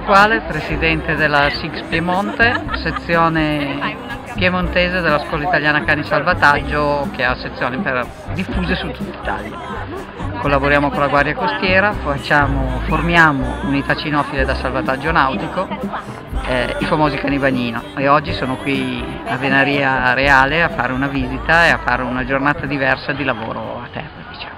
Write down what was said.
Pasquale, presidente della SIX Piemonte, sezione piemontese della Scuola Italiana Cani Salvataggio, che ha sezioni diffuse su tutta Italia. Collaboriamo con la Guardia Costiera, formiamo unità cinofile da salvataggio nautico, i famosi cani bagnino, e oggi sono qui a Venaria Reale a fare una visita e a fare una giornata diversa di lavoro a terra, diciamo.